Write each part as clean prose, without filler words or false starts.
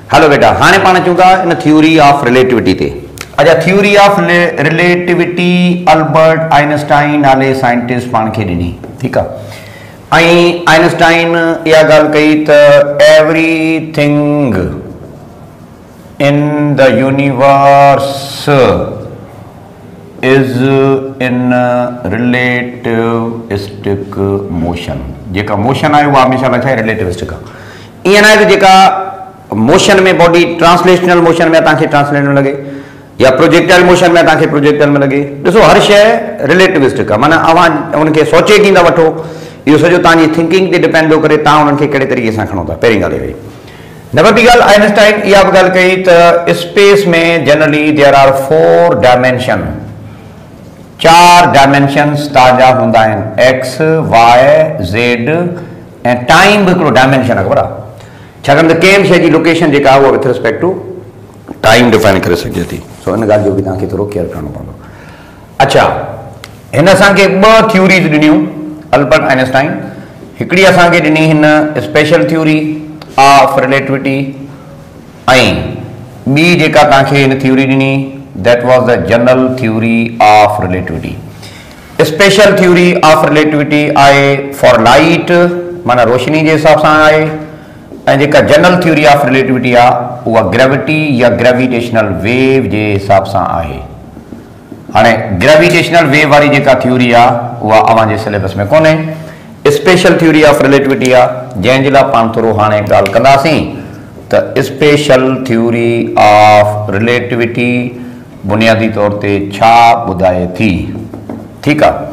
Hello बेटा हाणे पाण अचूं था इन थ्योरी ऑफ रिलेटिविटी ते। अच्छा, theory of relativity Albert Einstein नाले साइंटिस्ट पाण खे ॾिनी, ठीकु आहे। ऐं आइंस्टाइन इहा ॻाल्हि कई त everything in the universe is in relativistic motion. जेका मोशन आहे उहा हमेशह लाइ छा आहे, रिलेटिविस्टिक आहे। ईअं न आहे त जेका मोशन में बॉडी ट्रांसलेशनल मोशन में तव्हांखे ट्रांसलेट में लॻे या प्रोजेक्टाइल मोशन में तव्हांखे प्रोजेक्टाइल में लॻे। ॾिसो हर शइ रिलेटिविस्टिक आहे, माना अवां उनखे सोचे कींदा वठो, इहो सॼो तव्हांजी थिंकिंग ते डिपेंड थो करे तव्हां उन्हनि खे कहिड़े तरीक़े सां खणो था। पहिरीं ॻाल्हि इहा। नंबर ॿी ॻाल्हि, आइंस्टाइन इहा बि ॻाल्हि कई त स्पेस में generally there are 4 dimension, 4 dimensions तव्हांजा हूंदा आहिनि, एक्स वाई ज़ेड ऐं टाइम बि हिकिड़ो डायमेंशन आहे, ख़बर आहे। छाकाणि त कंहिं बि शइ जी लोकेशन जेका आहे उहा with respect to time define करे सघिजे थी। सो इन ॻाल्हि जो बि तव्हांखे थोरो केयर करणो पवंदो। अच्छा, हिन असांखे 2 थ्योरीज़ ॾिनियूं अल्बर्ट आइंस्टाइन। हिकिड़ी असांखे ॾिनी हिन स्पेशल थ्योरी ऑफ रिलेटिविटी, ऐं ॿी जेका तव्हांखे हिन थ्योरी ॾिनी that was the general theory of relativity. Special theory of relativity आहे फॉर लाइट, माना रोशनी जे हिसाब सां आहे, ऐं जेका जनरल थ्योरी ऑफ रिलेटिविटी आहे उहा ग्रेविटी या ग्रेविटेशनल वेव जे हिसाब सां आहे। हाणे ग्रेविटेशनल वेव वारी जेका थ्योरी आहे उहा अव्हांजे सिलेबस में कोन्हे। स्पेशल थ्योरी ऑफ रिलेटिविटी आहे जंहिंजे लाइ पाण थोरो हाणे ॻाल्हि कंदासीं त स्पेशल थ्योरी ऑफ रिलेटिविटी बुनियादी तौर ते छा ॿुधाए थी, ठीकु आहे।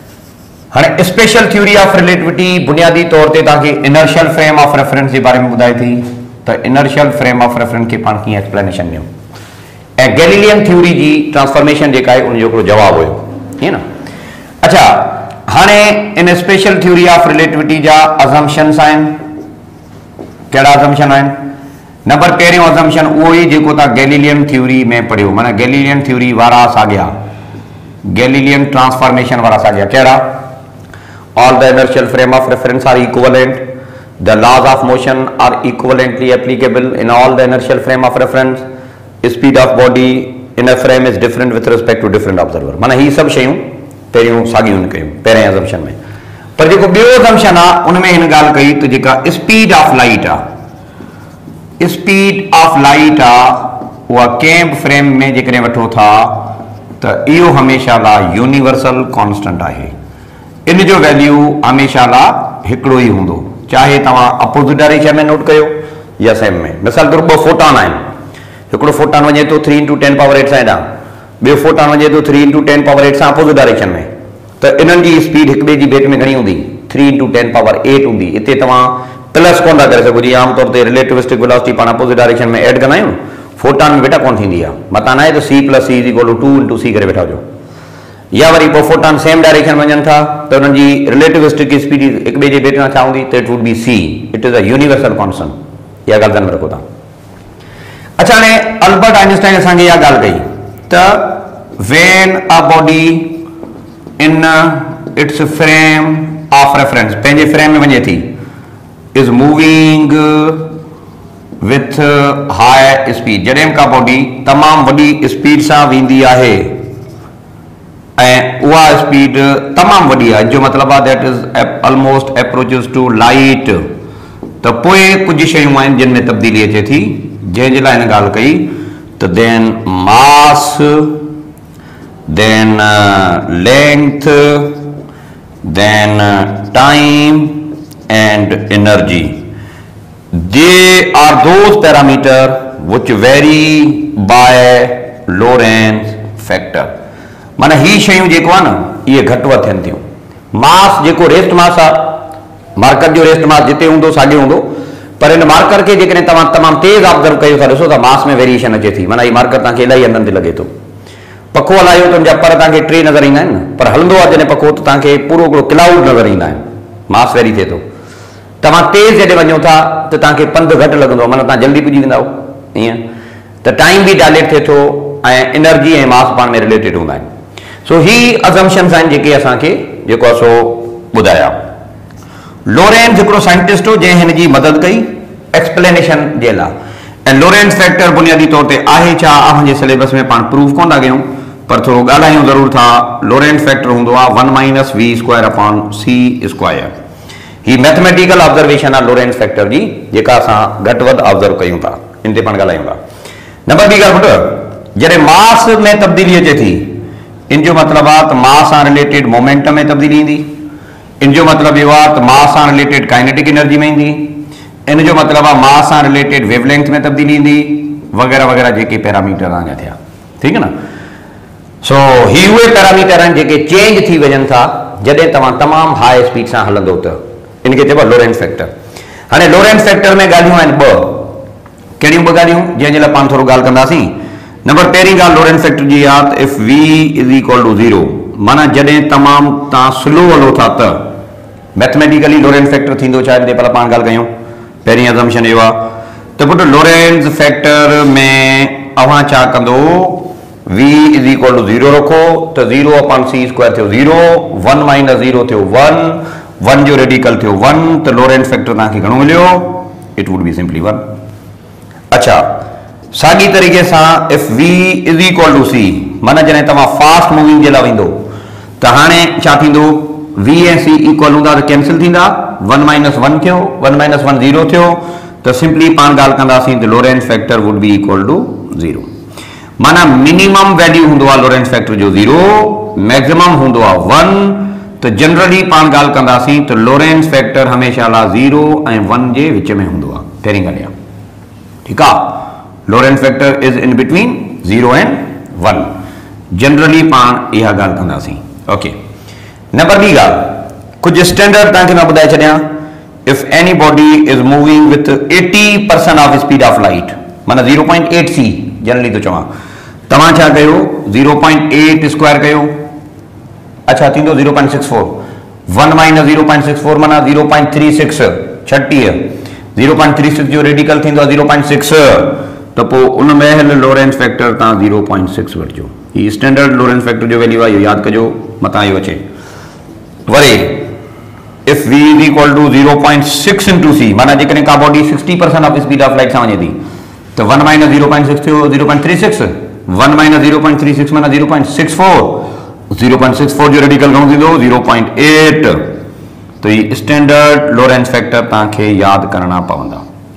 हाणे स्पेशल थ्योरी ऑफ रिलेटिविटी बुनियादी तौर ते तव्हांखे इनर्शियल फ्रेम ऑफ रेफरेंस जे बारे में ॿुधाए थी त इनर्शियल फ्रेम ऑफ रेफरेंस खे पाण कीअं एक्सप्लेनेशन ॾियूं, ऐं गैलीलियन थ्योरी जी ट्रांसफॉर्मेशन जेका आहे उनजो हिकिड़ो जवाबु हुयो, हीअं न। अच्छा, हाणे in special theory of relativity जा अज़म्पशन्स आहिनि। कहिड़ा अज़म्पशन आहिनि? नंबर पहिरियों अज़म्पशन उहो ई जेको तव्हां गैलीलियन थ्योरी में पढ़ियो, माना गैलीलियन थ्योरी वारा साॻिया, गैलीलियन ट्रांसफॉर्मेशन वारा साॻिया। कहिड़ा? All the inertial frame of reference are equivalent. The laws of motion are equivalently applicable in all the inertial frame of reference. Speed of body in a frame is different with respect to different observer. माना ही सभु शयूं पहिरियों साॻियूं कयूं पहिरें assumption में। पर जेको ॿियो अज़म्पशन आहे उनमें हिन ॻाल्हि कई त जेका स्पीड ऑफ लाइट आहे, स्पीड ऑफ लाइट आहे उहा कंहिं बि फ्रेम में जेकॾहिं वठो था त इहो हमेशह लाइ यूनिवर्सल कॉन्स्टेंट आहे। इन जो वैल्यू हमेशह लाइ हिकिड़ो ई हूंदो, चाहे तव्हां अपोजिट डायरेक्शन में नोट कयो या सेम में। मिसाल तौर 2 फोटॉन आहिनि, हिकिड़ो फोटॉन वञे थो 3 × 10⁸ सां हेॾां, ॿियो फोटॉन वञे थो 3 × 10⁸ सां अपोजिट डायरेक्शन में, त इन्हनि जी स्पीड हिक ॿिए जी भेट में घणी हूंदी? 3 × 10⁸ हूंदी। हिते तव्हां प्लस कोन था करे सघो, जीअं आमतौर ते रिलेटिविस्टिक वेलोसिटी पाण अपोजिट डायरेक्शन में ऐड कंदा आहियूं, फोटॉन में बेटा कोन थींदी आहे। मतां न आहे त C + C = 2 × C करे वेठा हुजो, या वरी पोइ फोटॉन सेम डायरेक्शन वञनि था त उन्हनि जी रिलेटिविस्टिक स्पीड हिक ॿिए जे भेट में छा हूंदी? त it would be C। It is a universal constant. इहा ॻाल्हि ध्यान में रखो तव्हां। अच्छा, हाणे अल्बर्ट आइंस्टाइन असांखे इहा ॻाल्हि कई त when a body in its frame of reference, पंहिंजे फ्रेम में वञे थी, is moving with high speed, जॾहिं का बॉडी तमामु वॾी स्पीड सां वेंदी आहे ऐं उहा स्पीड तमामु वॾी आहे, जो मतिलबु आहे that is almost approaches to light, त पोइ कुझु शयूं आहिनि जिन में तब्दीली अचे थी, जंहिंजे लाइ हिन ॻाल्हि कई त then mass, then length, then time and energy, they are those parameter which vary by Lorentz factor. माना ही शयूं जेको आहे न इहे घटि वधि थियनि थियूं। मास जेको रेस्ट मास आहे, मार्कर जो रेस्ट मास जिते हूंदो साॻियो हूंदो, पर हिन मार्कर खे जेकॾहिं तव्हां तमामु तेज़ ऑब्ज़र्व कयो था ॾिसो त मास में वेरिएशन अचे थी। माना हीउ मार्कर तव्हांखे इलाही हंधनि ते लॻे थो। पखो हलायो त हुनजा पर तव्हांखे 3 नज़र ईंदा आहिनि, पर हलंदो आहे जॾहिं पखो त तव्हांखे पूरो हिकिड़ो क्लाउड नज़र ईंदा आहिनि, मास वेरी थिए थो। तव्हां तेज़ जॾहिं वञो था त तव्हांखे पंधु घटि लॻंदो, माना तव्हां जल्दी पुॼी वेंदा ईअं त टाइम बि डायलेट थिए थो ऐं एनर्जी ऐं मास पाण में रिलेटेड हूंदा आहिनि। सो ही अज़म्पशन्स आहिनि जेके असांखे जेको आहे सो ॿुधाया। लोरेंस हिकिड़ो साइंटिस्ट हो जंहिं हिन जी मदद कई एक्सप्लेनेशन जे लाइ। ऐं लोरेंस फैक्टर बुनियादी तौर ते आहे छा असांजे सिलेबस में पाण प्रूफ कोन था कयूं पर थोरो ॻाल्हायूं ज़रूर था। लोरेंस फैक्टर हूंदो आहे 1 minus v square upon c square. ही मैथमेटिकल ऑब्जर्वेशन आहे लोरेंस फैक्टर जी जेका असां घटि वधि ऑब्जर्व कयूं था, इन ते पाण ॻाल्हायूं था। नंबर ॿी ॻाल्हि पुट, जॾहिं मास में तब्दीली अचे थी इन जो मतिलबु आहे त मास सां रिलेटेड मोमेंटम में तब्दीली ईंदी। इन जो मतिलबु इहो आहे त मास सां रिलेटेड काइनेटिक एनर्जी में ईंदी। इन जो मतिलबु आहे मास सां रिलेटेड वेवलेंथ में तब्दीली ईंदी वग़ैरह वग़ैरह जेके पैरामीटर तव्हांजा थिया, ठीकु आहे न। सो ही उहे पैरामीटर आहिनि जेके चेंज थी वञनि था जॾहिं तव्हां तमामु हाई स्पीड सां हलंदो त इनखे चइबो आहे लोरेंस फैक्टर। हाणे लोरेंस फैक्टर में ॻाल्हियूं आहिनि ॿ, कहिड़ियूं ॿ ॻाल्हियूं जंहिंजे लाइ पाण थोरो ॻाल्हि कंदासीं। नंबर पहिरीं ॻाल्हि लोरेंस फैक्टर जी आहे त if v is equal to 0, माना जॾहिं तमामु तव्हां स्लो हलो था त मैथमेटिकली लोरेंस फैक्टर थींदो छा, इन ते पहिरियों पाण ॻाल्हि कयूं। पहिरीं असम्पशन इहो आहे त पुट लोरेंस फैक्टर में अव्हां छा कंदो, v इज इक्वल टू 0 रखो त 0 अपॉन सी स्क्वायर थियो 0, 1 माइनस 0 थियो 1, 1 जो रेडिकल थियो 1, त लोरेंस फैक्टर तव्हांखे घणो मिलियो, इट वुड बी सिंपली 1। अच्छा, साॻी तरीक़े सां if v is equal to c, माना जॾहिं तव्हां फास्ट मूविंग जे लाइ वेंदो त हाणे छा थींदो, v ऐं c इक्वल हूंदा त कैंसिल थींदा, 1 माइनस 1 थियो, 1 माइनस 1 0 थियो, त सिंपली पाण ॻाल्हि कंदासीं त Lorentz factor would be equal to 0। माना मिनिमम वैल्यू हूंदो आहे लोरेंस फैक्टर जो 0, मैक्सिमम हूंदो आहे 1, त जनरली पाण ॻाल्हि कंदासीं त लोरेंस फैक्टर हमेशह लाइ 0 ऐं 1 जे विच में हूंदो आहे, पहिरीं ॻाल्हि आहे, ठीकु आहे। Lorentz factor is in between 0 and 1, generally पाण इहा ॻाल्हि कंदासीं। ओके, नंबर ॿी ॻाल्हि, कुझु स्टैंडर्ड तव्हांखे मां ॿुधाए छॾियां। If any body is moving with 80% of speed of light, माना 0.8 c जनरली तो चवां, तव्हां छा कयो 0.8 स्क्वायर कयो, अच्छा थींदो 0.64, 1 माइनस 0.64 माना 0.36, 36, 0.36 जो रेडिकल थींदो 0.6, त पोइ उन में लोरेंस फैक्टर तव्हां 0.6 वठिजो। ही स्टैंडर्ड लोरेंस फैक्टर जो वैल्यू आहे, इहो यादि कजो, मथां इहो अचे। वरी if v is equal to 0.6 into c, माना जेकॾहिं का बॉडी 60% ऑफ स्पीड ऑफ लाइट सां वञे थी तो 1 माइनस 0.6 थियो 0.36, 1 माइनस 0.36 माना 0.64, 0.64 जो रेडिकल घणो थींदो 0.8, तो ये स्टैंडर्ड लोरेंस फैक्टर तव्हांखे यादि करणा पवंदा।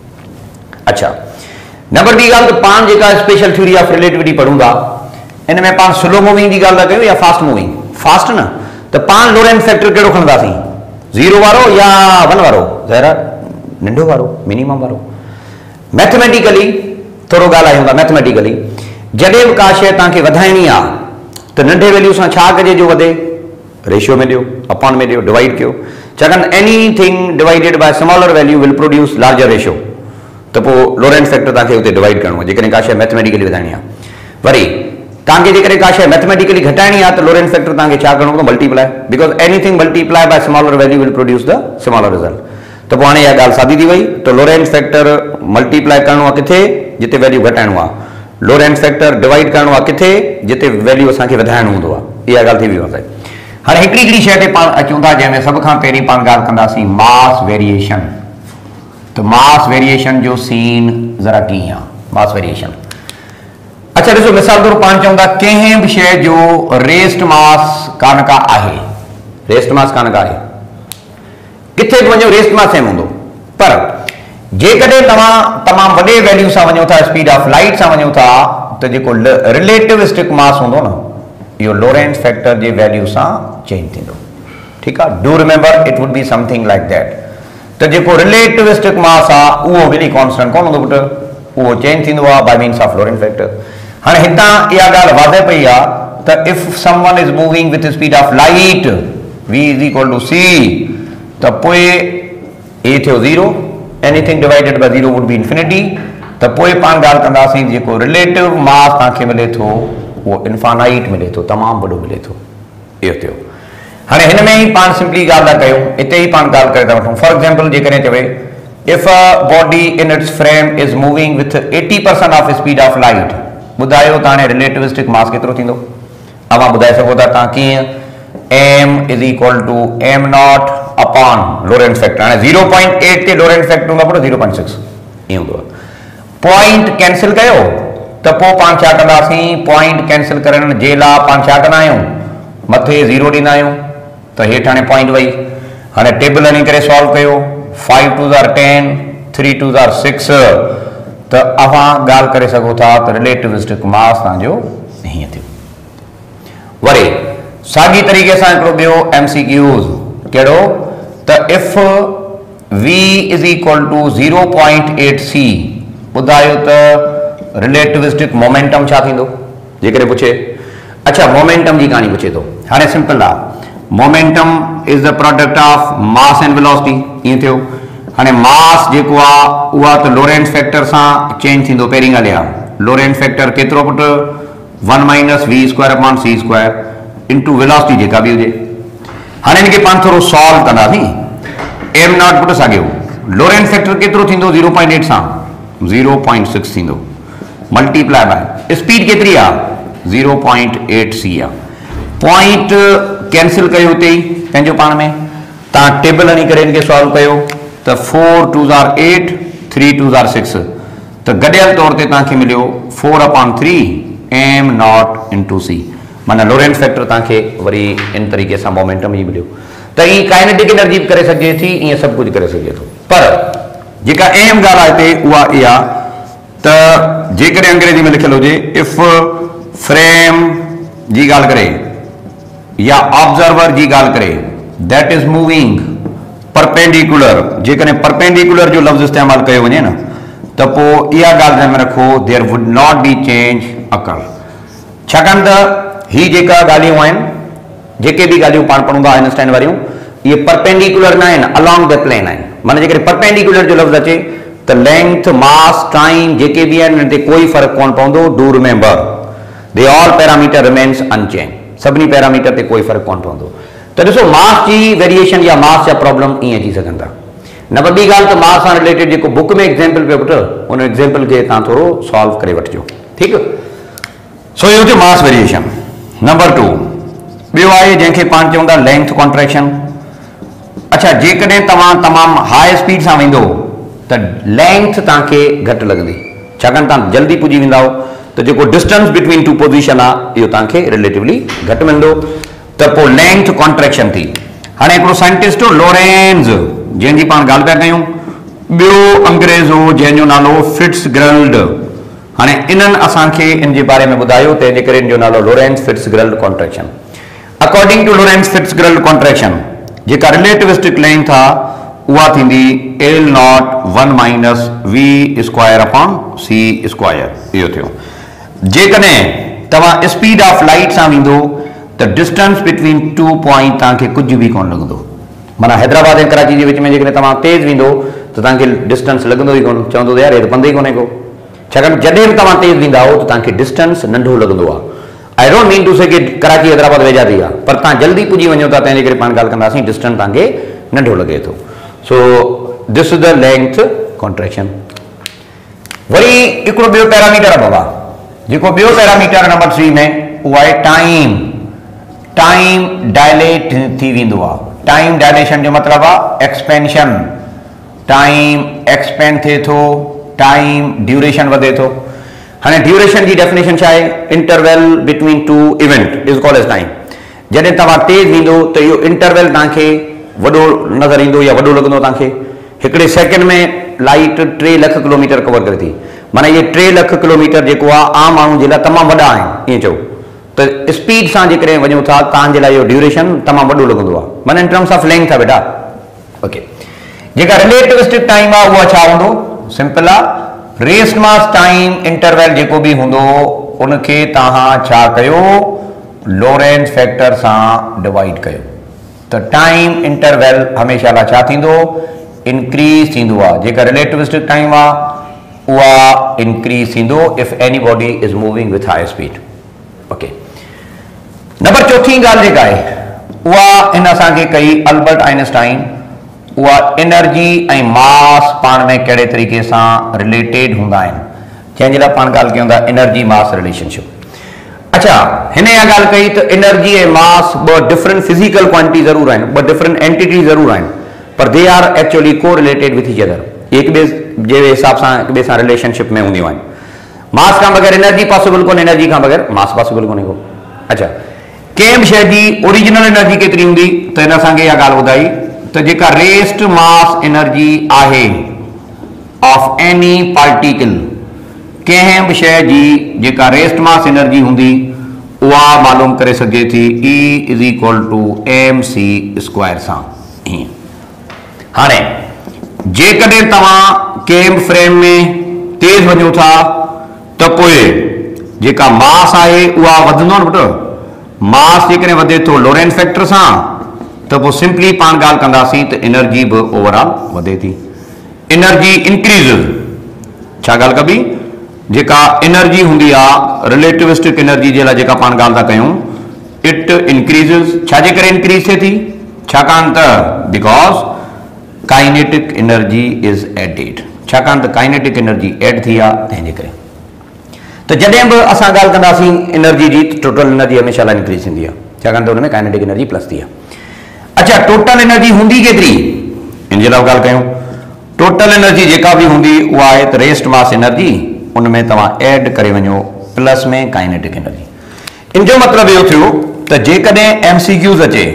अच्छा, नंबर ॿी ॻाल्हि त पाण जेका स्पेशल थ्योरी ऑफ रिलेटिविटी पढ़ूं था इन में पाण स्लो मूविंग जी ॻाल्हि था कयूं या फास्ट मूविंग, फास्ट न, त पाण लोरेंस फैक्टर कहिड़ो खणंदासीं, 0 वारो या 1 वारो, ज़ाहिर नंढो वारो, मिनिमम वारो। मैथमेटिकली थोरो ॻाल्हायूं था, मैथमेटिकली जॾहिं बि का शइ तव्हांखे वधाइणी आहे त नंढे वैल्यू सां छा कजे जो वधे, रेशियो में ॾियो, अपॉन में ॾियो, डिवाइड कयो, छाकाणि anything divided by smaller value will produce larger ratio, त पोइ लोरेंस फैक्टर तव्हांखे हुते डिवाइड करिणो आहे जेकॾहिं का शइ मैथमेटिकली वधाइणी आहे। वरी तव्हांखे जेकॾहिं का शइ मैथमेटिकली घटाइणी आहे त लोरेंस फैक्टर तव्हांखे छा करिणो पवंदो, multiply, because anything multiply by smaller value will produce the smaller result. त पोइ हाणे इहा ॻाल्हि सादी थी वई, त लोरेंस फैक्टर मल्टीप्लाई करिणो आहे किथे, जिते वैल्यू घटाइणो आहे, लोरेंस फैक्टर डिवाइड करिणो आहे किथे, जिते वैल्यू असांखे वधाइणो हूंदो आहे। इहा ॻाल्हि थी वई आहे। हाणे हिकिड़ी हिकिड़ी शइ ते पाण अचूं था जंहिंमें सभ खां पहिरीं पाण ॻाल्हि कंदासीं मास वेरिएशन। त मास वेरिएशन जो सीन ज़रा कीअं आहे, मास वेरिएशन। अच्छा ॾिसो, मिसाल तौर पाण चऊं था कंहिं बि शइ जो रेस्ट मास कान का आहे, रेस्ट मास कान का आहे, किथे बि वञो रेस्ट मास सेम हूंदो, पर जेकॾहिं तव्हां तमामु वॾे वैल्यू सां वञो था, स्पीड ऑफ लाइट सां वञो था, त जेको रिलेटिविस्टिक मास हूंदो न, इहो लोरेंस फैक्टर जे वैल्यू सां चेंज थींदो, ठीकु आहे। Do remember it would be something like that, त जेको रिलेटिविस्टिक मास आहे उहो वरी कॉन्स्टेंट कोन हूंदो पुट, उहो चेंज थींदो आहे by means of Lorentz factor. हाणे हितां इहा ॻाल्हि वाज़े पई आहे त if someone is moving with speed of light v is equal to c, त पोइ a थियो 0, anything divided by 0 would be infinity, त पोइ पाण ॻाल्हि कंदासीं जेको रिलेटिव मास तव्हांखे मिले थो उहो इन्फानाइट मिले थो, तमामु वॾो मिले थो, इहो थियो। हाणे हिन में ई पाण सिंपली ॻाल्हि था कयूं, हिते ई पाण ॻाल्हि करे था वठूं। फॉर एग्जाम्पल जेकॾहिं चवे if a body in its frame is moving with 80% of speed of light, ॿुधायो त हाणे रिलेटिविस्टिक मास केतिरो थींदो, अवां ॿुधाए सघो था तव्हां कीअं, m is equal to m not upon Lorentz factor. हाणे 0.8 ते लोरेंस फैक्टर हूंदो आहे 0.6 ईअं हूंदो आहे। पॉइंट कैंसिल कयो तो पोइ पाण छा कंदासीं, पॉइंट कैंसिल करण जे लाइ पाण छा कंदा आहियूं, मथे 0 ॾींदा आहियूं त हेठि हाणे पॉइंट वई। हाणे टेबल हणी करे सॉल्व कयो, 5 2 10, 3 2 6, त अव्हां ॻाल्हि करे सघो था त रिलेटिविस्टिक मास तव्हांजो हीअं थियो। वरी साॻी तरीक़े सां हिकिड़ो ॿियो MCQs कहिड़ो त if V is equal to 0.8c ॿुधायो त रिलेटिविस्टिक मोमेंटम छा थींदो जेकॾहिं पुछे। अच्छा, मोमेंटम जी कहाणी पुछे थो। हाणे सिंपल आहे, momentum is the product of mass and velocity, ईअं थियो। हाणे मास जेको आहे उहा त लोरेंस फैक्टर सां चेंज थींदो। पहिरीं ॻाल्हि आहे लोरेंस फैक्टर केतिरो पुटु 1 - v²/c² इंटू वेलोसिटी जेका बि हुजे। हाणे हिनखे पाण थोरो सॉल्व कंदासीं। m नॉट पुटु साॻियो, लोरेंस फैक्टर केतिरो थींदो 0.8 सां 0.6 थींदो, मल्टीप्लाई बाय स्पीड केतिरी आहे 0.8c आहे। पॉइंट कैंसिल कयो हुते ई पंहिंजो पाण में, तव्हां टेबल हणी करे हिनखे सॉल्व कयो त 4 2 8, 3 2 6, त गॾियल तौर ते तव्हांखे मिलियो 4/3 m नॉट इंटू c, माना लोरेंस फैक्टर तव्हांखे वरी इन तरीक़े सां मोमेंटम ई मिलियो। त ईअं काइनेटिक एनर्जी बि करे सघिजे थी, ईअं सभु कुझु करे सघे थो। पर जेका अहम ॻाल्हि आहे हिते उहा इहा त जेकॾहिं अंग्रेजी में लिखियलु हुजे इफ फ्रेम जी ॻाल्हि करे या ऑब्जर्वर जी ॻाल्हि करे दैट इज मूविंग परपेंडिकुलर, जेकॾहिं परपेंडिकुलर जो लफ़्ज़ इस्तेमालु कयो वञे न त पोइ इहा ॻाल्हि ध्यान में रखो, there would not be change occur. छाकाणि त ही जेका ॻाल्हियूं आहिनि, जेके बि ॻाल्हियूं पाण पढ़ूं था आइंस्टाइन वारियूं, इहे परपेंडिकुलर न आहिनि, अलॉन्ग द प्लेन आहिनि। माना जेकॾहिं परपेंडिकुलर जो लफ़्ज़ अचे त लेंथ मास टाइम जेके बि आहिनि हिन ते कोई फ़र्क़ु कोन पवंदो। Do remember they all parameter remains unchange, सभिनी पैरामीटर ते कोई फ़र्क़ु कोन पवंदो। त ॾिसो मास जी वेरिएशन या मास जा प्रॉब्लम ईअं अची सघनि था। नंबर ॿी ॻाल्हि त मास सां रिलेटेड जेको बुक में एग्जाम्पल पियो पुटु, उन एग्जाम्पल खे तव्हां थोरो सॉल्व करे वठिजो, ठीकु। सो इहो थियो मास वेरिएशन। नंबर 2 ॿियो आहे जंहिंखे पाण चऊं था लेंथ कॉन्ट्रैक्शन। अच्छा, जेकॾहिं तव्हां तमामु हाई स्पीड सां वेंदो त लेंथ तव्हांखे घटि लॻंदी, छाकाणि तव्हां जल्दी पुॼी वेंदा त जेको डिस्टेंस बिटवीन टू पोज़ीशन आहे इहो तव्हांखे रिलेटिवली घटि मिलंदो, त पोइ लेंथ कॉन्ट्रैक्शन थी। हाणे हिकिड़ो साइंटिस्ट हो लोरेंज, जंहिंजी पाण ॻाल्हि पिया कयूं, ॿियो अंग्रेज़ हो जंहिंजो नालो फिट्सजेरल्ड। हाणे इन्हनि असांखे इन जे बारे में ॿुधायो, तंहिंजे करे इन जो नालो Lorentz Fitzgerald contraction. According to Lorentz Fitzgerald contraction जेका रिलेटिविस्टिक लेंथ आहे उहा थींदी L नॉट 1 - v²/c², इहो थियो। जेकॾहिं तव्हां स्पीड ऑफ लाइट सां वेंदो त डिस्टेंस बिटवीन 2 पॉइंट तव्हांखे कुझु बि कोन लॻंदो। माना हैदराबाद ऐं कराची जे विच में जेकॾहिं तव्हां तेज़ वेंदो त तव्हांखे डिस्टेंस लॻंदो ई कोन, चवंदो त यार हे त पंधु ई कोन्हे को। छाकाणि जॾहिं बि तव्हां तेज़ वेंदा हो त तव्हांखे डिस्टेंस नंढो लॻंदो आहे। आई डोंट मीन टू से कि कराची हैदराबाद वेझा थी आहे, पर तव्हां जल्दी पुॼी वञो था, तंहिंजे करे पाण ॻाल्हि कंदासीं डिस्टेंस तव्हांखे नंढो लॻे थो। So this is the length contraction. वरी हिकिड़ो ॿियो पैरामीटर आहे बाबा, जेको ॿियो पैरामीटर नंबर 3 में उहा आहे टाइम। टाइम डायलेट थी वेंदो आहे। टाइम डायलेशन जो मतिलबु आहे एक्सपेंशन। टाइम एक्सपेंड थिए थो, टाइम ड्यूरेशन वधे थो। हाणे ड्यूरेशन जी डेफिनेशन छा आहे, interval between two event is called as time. जॾहिं तव्हां तेज़ वेंदो त इहो इंटरवल तव्हांखे वॾो नज़र ईंदो या वॾो लॻंदो तव्हांखे। हिकिड़े सेकेंड में लाइट 3 लख किलोमीटर कवर करे थी, माना इहे 3 लख किलोमीटर जेको आहे आम माण्हू जे लाइ तमामु वॾा आहिनि। ईअं चओ त स्पीड सां जेकॾहिं वञो था तव्हांजे लाइ इहो ड्यूरेशन तमामु वॾो लॻंदो आहे, माना इन टर्म्स ऑफ लेंथ आहे बेटा। ओके, जेका रिलेटिविस्टिक टाइम आहे उहा छा हूंदो, सिंपल आहे, रेस्ट मास टाइम इंटरवल जेको बि हूंदो उनखे तव्हां छा कयो, लोरेंस फैक्टर सां डिवाइड कयो। त टाइम इंटरवल हमेशह लाइ छा थींदो, इंक्रीज थींदो आहे। जेका रिलेटिविस्टिक टाइम आहे उहा इंक्रीज थींदो if any body is moving with high speed. Okay, number 4 ॻाल्हि जेका आहे उहा इन असांखे कई अल्बर्ट आइंस्टाइन, उहा एनर्जी ऐं मास पाण में कहिड़े तरीक़े सां रिलेटेड हूंदा आहिनि, जंहिंजे लाइ पाण ॻाल्हि कयूं था एनर्जी मास रिलेशनशिप। अच्छा, हिन इहा ॻाल्हि कई त एनर्जी ऐं मास ॿ डिफरेंट फिजिकल क्वांटिटी ज़रूर आहिनि, ॿ डिफरेंट एंटिटी ज़रूर आहिनि, पर they are actually correlated with each other, एक ॿिए जे हिसाब सां ॿिए सां रिलेशनशिप में हूंदियूं आहिनि। मास खां बग़ैर एनर्जी पॉसिबल कोन्हे, एनर्जी खां बग़ैर मास पॉसिबल कोन्हे को। अच्छा, कंहिं बि शइ जी ओरिजिनल एनर्जी केतिरी हूंदी, त हिन असांखे इहा ॻाल्हि ॿुधाई त जेका रेस्ट मास एनर्जी आहे ऑफ एनी पार्टिकल, कंहिं बि शइ जी जेका रेस्ट मास एनर्जी हूंदी उहा मालूम करे सघे थी E is equal to mc square सां। ईअं हाणे जेकॾहिं तव्हां कंहिं बि फ्रेम में तेज़ वञो था त पोइ जेका मास आहे उहा वधंदो न पुटु। मास जेकॾहिं वधे थो लोरेंस फैक्टर सां त पोइ सिंपली पाण ॻाल्हि कंदासीं त एनर्जी बि ओवरऑल वधे थी। एनर्जी इंक्रीज़, छा ॻाल्हि कबी, जेका एनर्जी हूंदी आहे रिलेटिविस्टिक एनर्जी जे लाइ जेका पाण ॻाल्हि था कयूं, इट इंक्रीज़िस। छाजे करे इंक्रीज़ थिए थी? छाकाणि त because kinetic energy is added, छाकाणि त काइनेटिक एनर्जी एड थी आहे तंहिंजे करे। त जॾहिं बि असां ॻाल्हि कंदासीं एनर्जी जी, टोटल एनर्जी हमेशह लाइ इंक्रीज़ थींदी आहे, छाकाणि त हुन में काइनेटिक एनर्जी प्लस थी आहे। अच्छा, टोटल एनर्जी हूंदी केतिरी, इन जे लाइ ॻाल्हि कयूं। टोटल एनर्जी जेका बि हूंदी उहा आहे त रेस्ट मास एनर्जी, उन में तव्हां ऐड करे वञो प्लस में काइनेटिक एनर्जी। इन जो मतिलबु इहो थियो त जेकॾहिं MCQs अचे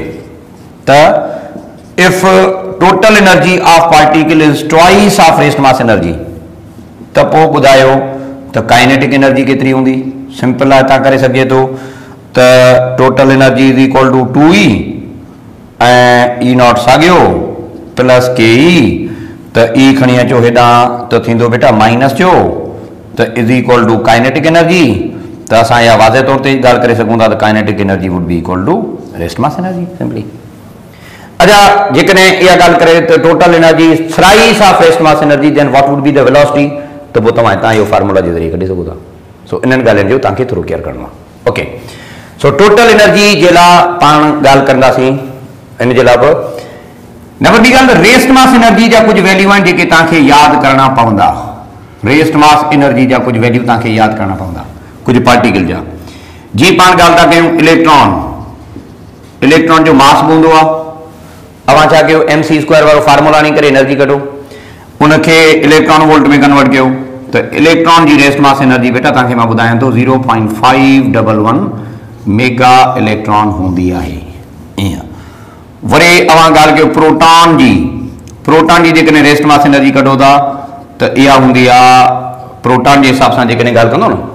त if total energy of particle is twice of rest mass energy, त पोइ ॿुधायो त काइनेटिक एनर्जी केतिरी हूंदी। सिंपल आहे, तव्हां करे सघे थो त total energy is equal to 2E ऐं E0 साॻियो प्लस KE, त E खणी अचो हेॾां त थींदो बेटा माइनस जो, त is equal to kinetic energy. त असां इहा वाज़े तौर ते ॻाल्हि करे सघूं था त kinetic energy would be equal to rest mass energy simply. अच्छा, जेकॾहिं इहा ॻाल्हि करे त total energy thrice of rest mass energy, then what would be the velocity, त पोइ तव्हां हितां इहो फार्मूला जे ज़रिए कढी सघो था। सो इन्हनि ॻाल्हियुनि जो तव्हांखे थोरो केयर करिणो आहे। ओके, सो टोटल एनर्जी जे लाइ पाण ॻाल्हि कंदासीं, इन जे लाइ बि न वॾी ॻाल्हि, रेस्ट मास एनर्जी जा कुझु वैल्यू आहिनि जेके तव्हांखे यादि करणा पवंदा। रेस्ट मास एनर्जी जा कुझु वैल्यू तव्हांखे यादि करणा पवंदा, कुझु पार्टिकल जा। जीअं पाण ॻाल्हि था कयूं इलेक्ट्रॉन, इलेक्ट्रॉन जो मास बि हूंदो आहे। अवां छा कयो, mc स्क्वायर वारो फार्मूला आणी करे एनर्जी कढो, उनखे इलेक्ट्रॉन वोल्ट में कन्वर्ट कयो, त इलेक्ट्रॉन जी रेस्ट मास एनर्जी बेटा तव्हांखे मां ॿुधायां थो 0.511 मेगा इलेक्ट्रॉन हूंदी आहे। ईअं वरी अवां ॻाल्हि कयो प्रोटॉन जी, प्रोटॉन जी जेकॾहिं रेस्ट मास एनर्जी कढो था त इहा हूंदी आहे, प्रोटॉन जे हिसाब सां जेकॾहिं ॻाल्हि कंदो न,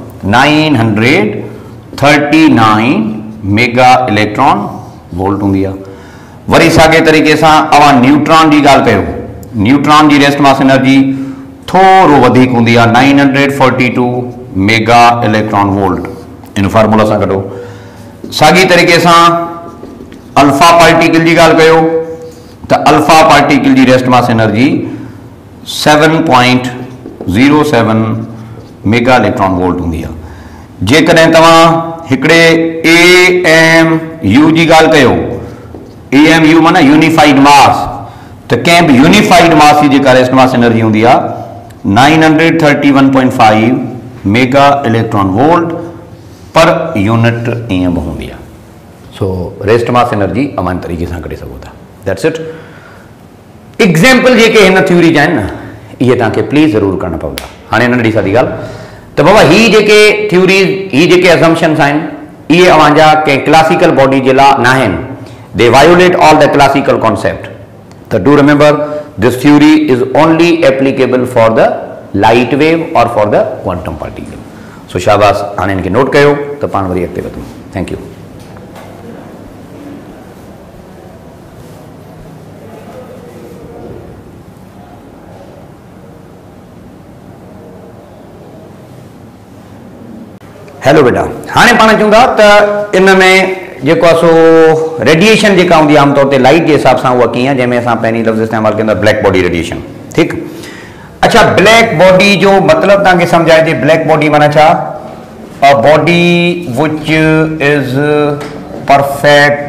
939 मेगा इलेक्ट्रॉन वोल्ट हूंदी आहे। वरी साॻे तरीक़े सां अवां न्यूट्रॉन जी ॻाल्हि कयो, न्यूट्रॉन जी रेस्ट मास एनर्जी थोरो वधीक हूंदी आहे, 942 मेगा इलेक्ट्रॉन वोल्ट, इन फार्मूला सां कढो। साॻी तरीक़े सां अल्फा पार्टिकल जी ॻाल्हि कयो त अल्फा पार्टिकल जी rest mass energy 7.07 mega electron volt हूंदी आहे। जेकॾहिं तव्हां हिकिड़े AMU जी ॻाल्हि कयो, AMU माना यूनिफाइड मास, त कंहिं बि यूनिफाइड मास जी जेका रेस्ट मास एनर्जी हूंदी आहे 931.5 mega electron volt per unit ईअं बि हूंदी आहे। सो रेस्ट मास एनर्जी अमान तरीक़े सां कढी सघो था। That's it. एग्जाम्पल जेके हिन थ्योरी जा आहिनि न, इहे तव्हांखे प्लीज़ ज़रूरु करणा पवंदा। हाणे नंढी सादी ॻाल्हि त बाबा ही जेके थ्योरीज़, ही जेके असम्पशन्स आहिनि, इहे अवांजा कंहिं क्लासिकल बॉडी जे लाइ न आहिनि। They violate all the classical concept. त do remember this theory is only applicable for the light wave or for the quantum particle. So शाबाश, हाणे इनखे नोट कयो त पाण वरी अॻिते वधूं। Thank you. हेलो बेटा, हाँ पाण चूँ था त इन में जेको आहे सो रेडिएशन जेका हूंदी आहे आमतौर ते लाइट के हिसाब सां उहा कीअं, जंहिंमें असां पहिरीं लफ़्ज़ इस्तेमालु कंदा ब्लैक बॉडी रेडिएशन। ठीकु। अच्छा, ब्लैक बॉडी जो मतिलबु तव्हांखे सम्झाइजे। ब्लैक बॉडी माना छा? A body which is perfect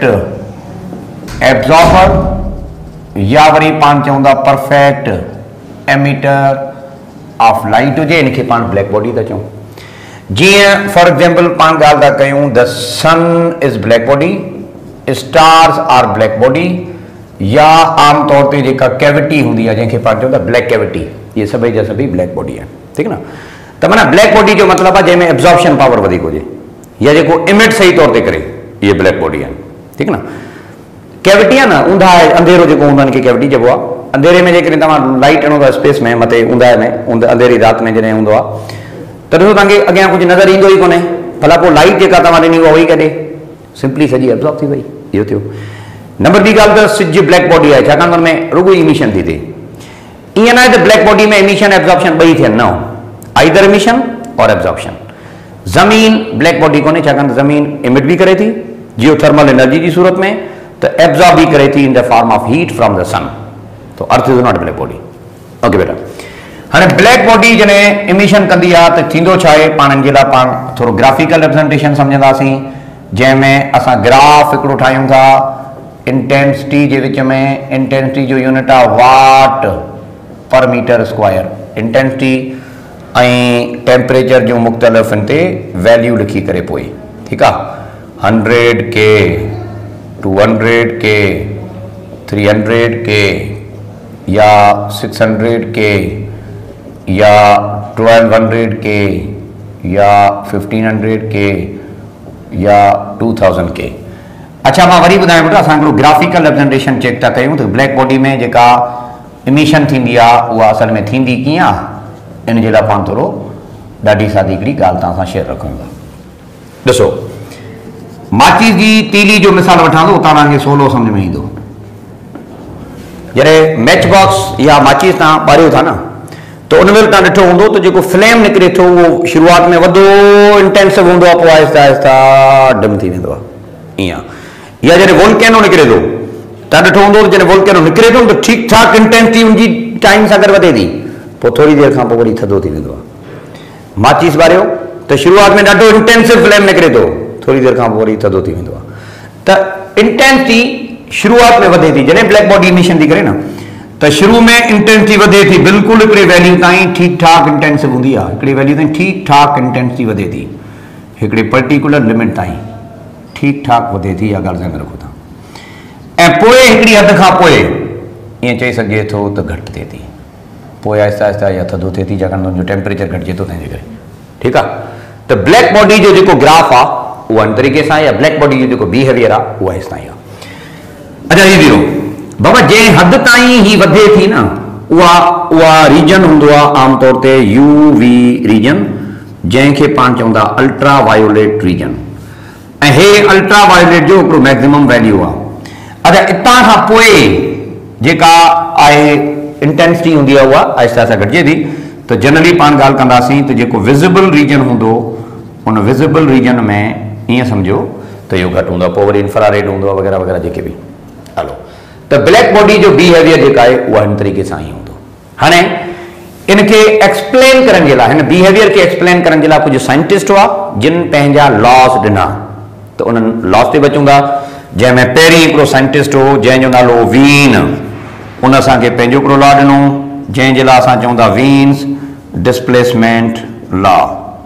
absorber, या वरी पाण चऊं था परफेक्ट एमिटर ऑफ लाइट हुजे, इनखे पाण ब्लैक बॉडी था चऊं। जीअं फॉर एग्जाम्पल पाण ॻाल्हि था कयूं the sun is black body, stars are black body, या आमतौर ते जेका कैविटी हूंदी आहे जंहिंखे पाण चऊं था ब्लैक कैविटी, ये सभई जा सभई ब्लैक बॉडी आहिनि, ठीकु न। त माना ब्लैक बॉडी जो मतिलबु आहे जंहिंमें एब्जॉर्प्शन पावर वधीक हुजे या जेको इमिट सही तौर ते करे, इहे ब्लैक बॉडी आहिनि, ठीकु न। कैविटी आहे न, ऊंधा आहे, अंधेरो जेको हूंदो आहे कैविटी चइबो आहे। अंधेरे में जेकॾहिं तव्हां लाइट हणो था स्पेस में मथे ऊंधा में, अंधेरी राति में जॾहिं हूंदो आहे त ॾिसो तव्हांखे अॻियां कुझु नज़र ईंदो ई कोन्हे, भला पोइ लाइट जेका तव्हां ॾिनी उहा वही कॾे सिंपली सॼी एब्जॉर्ब थी वई, इहो थियो। नंबर ॿी ॻाल्हि त सिज ब्लैक बॉडी आहे, छाकाणि त हुनमें रुॻो इमिशन थी थिए। ईअं न आहे त ब्लैक बॉडी में इमिशन एब्जॉर्प्शन ॿई थियनि, न, आइदर इमिशन और एब्जॉर्प्शन। ज़मीन ब्लैक बॉडी कोन्हे, छाकाणि त ज़मीन इमिट बि करे थी जियो थर्मल एनर्जी जी सूरत में, त एब्जॉर्ब बि करे थी in the form of heat from the sun, तो earth is not black body. Okay बेटा, हाँ ब्लैक बॉडी जॾहिं इमिशन कंदी आहे त थींदो छा आहे, पाण जे लाइ पाण थोरो ग्राफिकल रिप्रेज़ेंटेशन सम्झंदासीं, जंहिंमें असां ग्राफ हिकिड़ो ठाहियूं था इंटेंसिटी जे विच में। इंटेंसिटी जो यूनिट आहे watt per metre square. Intensity ऐं टेम्परेचर जो मुख़्तलिफ़ इन ते वैल्यू लिखी करे पोइ, ठीकु आहे, 100 के, 200 के, 300 के या 600 के या 1200 के या 1500 के या 2000 के। अच्छा मां वरी ॿुधायां बेटा, असां हिकिड़ो ग्राफिकल रिप्रेज़ेंटेशन चेक था कयूं त ब्लैक बॉडी में जेका इमिशन थींदी आहे उहा असल में थींदी कीअं आहे, इन जे लाइ पाण थोरो ॾाढी सादी हिकिड़ी ॻाल्हि तव्हां सां शेयर रखूं था। ॾिसो, माचिस जी तीली जो मिसाल वठां थो, उतां तव्हांखे सवलो सम्झ में ईंदो। जॾहिं मैच बॉक्स या माचिस तव्हां ॿारियो था न, त उन महिल तव्हां ॾिठो हूंदो त जेको फ्लेम निकिरे थो उहो शुरूआति में वॾो इंटेंसिव हूंदो आहे, पोइ आहिस्ता आहिस्ता डिम थी वेंदो आहे, ईअं। या जॾहिं वोल्केनो निकिरे थो, तव्हां ॾिठो हूंदो त जॾहिं वोल्केनो निकिरे थो त ठीकु ठाक इंटेंसिटी उनजी टाइम सां गॾु वधे थी, पोइ थोरी देरि खां पोइ वरी थधो थी वेंदो आहे। माचिस ॿारियो त शुरूआति में ॾाढो इंटेंसिव फ्लेम निकिरे थो, थोरी देरि खां पोइ वरी थधो थी वेंदो आहे। त इंटेंसिटी शुरूआति में वधे थी, जॾहिं ब्लैक बॉडी इमिशन थी करे न, त शुरू में इंटेंसिटी वधे थी बिल्कुलु हिकिड़े वैल्यू ताईं, ठीकु ठाक इंटेंसिव हूंदी आहे, हिकिड़ी वैल्यू ताईं ठीकु ठाक इंटेंसिटी वधे थी, हिकिड़े पर्टिकुलर लिमिट ताईं ठीकु ठाक वधे थी, इहा ॻाल्हि ध्यानु रखो था। ऐं पोइ हिकिड़ी हद खां पोइ ईअं चई सघिजे थो त घटि थिए थी, पोइ आहिस्ता आहिस्ता या थधो थिए थी, छाकाणि त हुनजो टेम्परेचर घटिजे थो तंहिंजे करे, ठीकु आहे। त ब्लैक बॉडी जो जेको ग्राफ आहे उहा इन तरीक़े सां, या ब्लैक बॉडी जो जेको बिहेवियर आहे उहा इस ताईं आहे। अच्छा ही ॾियो बाबा, जंहिं हद ताईं ही वधे थी न, उहा रीजन हूंदो आहे आमतौर ते UV रीजन, जंहिंखे पाण चवंदा अल्ट्रा वायोलेट रीजन, ऐं हे अल्ट्रा वायोलेट जो हिकिड़ो मैक्सिमम वैल्यू आहे। अच्छा इतां खां पोइ जेका आहे इंटेंसिटी हूंदी आहे उहा आहिस्ता आहिस्ता घटिजे थी। त जनरली पाण ॻाल्हि कंदासीं त जेको विज़िबल रीजन हूंदो, उन विज़िबल रीजन में ईअं सम्झो त इहो घटि हूंदो आहे, पोइ वरी इंफ्रारेड हूंदो आहे वग़ैरह वग़ैरह जेके बि। हलो, त ब्लैक बॉडी जो बिहेवियर जेका आहे उहा हिन तरीक़े सां ई हूंदो। हाणे इनखे एक्सप्लेन करण जे लाइ, हिन बिहेवियर खे एक्सप्लेन करण जे लाइ कुझु साइंटिस्ट हुआ जिन पंहिंजा लॉस ॾिना, त उन्हनि लॉस ते बचूं था, जंहिंमें पहिरीं हिकिड़ो साइंटिस्ट हो जंहिंजो नालो वीन, उन असांखे पंहिंजो हिकिड़ो लॉ ॾिनो, जंहिंजे लाइ असां चऊं था Wien's displacement law,